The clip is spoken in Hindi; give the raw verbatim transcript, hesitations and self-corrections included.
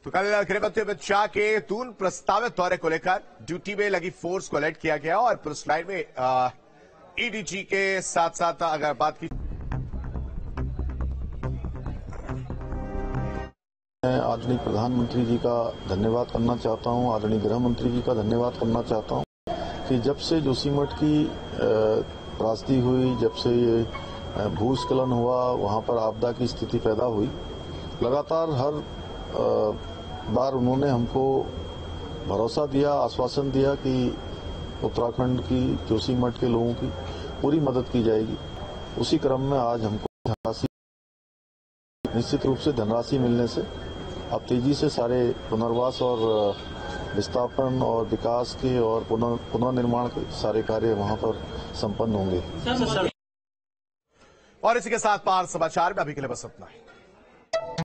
तो कल गृहमंत्री अमित शाह के दून प्रस्तावित दौरे को लेकर ड्यूटी में लगी फोर्स को अलर्ट किया गया और पुलिस लाइन में ईडीजी के साथ साथ अगर बात की मैं आदरणीय प्रधानमंत्री जी का धन्यवाद करना चाहता हूं, आदरणीय गृह मंत्री जी का धन्यवाद करना चाहता हूं कि जब से जोशीमठ की त्रासदी हुई, जब से ये भूस्खलन हुआ, वहां पर आपदा की स्थिति पैदा हुई, लगातार हर बार उन्होंने हमको भरोसा दिया, आश्वासन दिया कि उत्तराखंड की, जोशीमठ के लोगों की पूरी मदद की जाएगी। उसी क्रम में आज हमको धनराशि, निश्चित रूप से धनराशि मिलने से अब तेजी से सारे पुनर्वास और विस्थापन और विकास के और पुनर्निर्माण के सारे कार्य वहां पर संपन्न होंगे। और इसी के साथ पार समाचार में अभी के लिए बस इतना ही।